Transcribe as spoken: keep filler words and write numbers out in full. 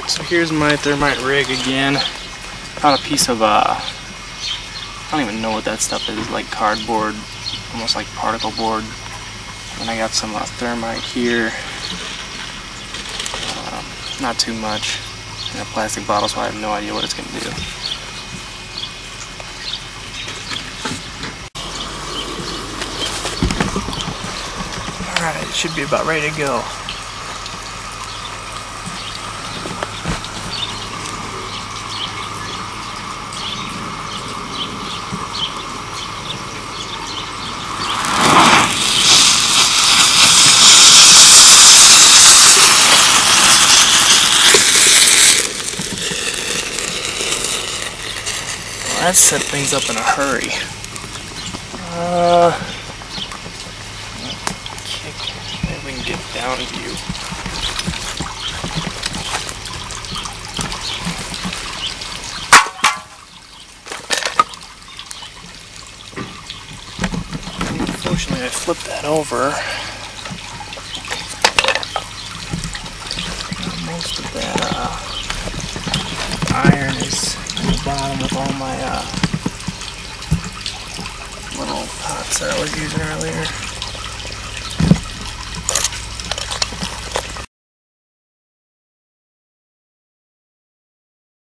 So here's my thermite rig again. Found a piece of, uh, I don't even know what that stuff is, like cardboard, almost like particle board. And I got some uh, thermite here, uh, not too much, in a plastic bottle, so I have no idea what it's going to do. Alright, it should be about ready to go. That set things up in a hurry. Uh, kick. Maybe we can get down view. Unfortunately, I flipped that over. Most of that uh, iron is the bottom of all my uh, little pots that I was using earlier.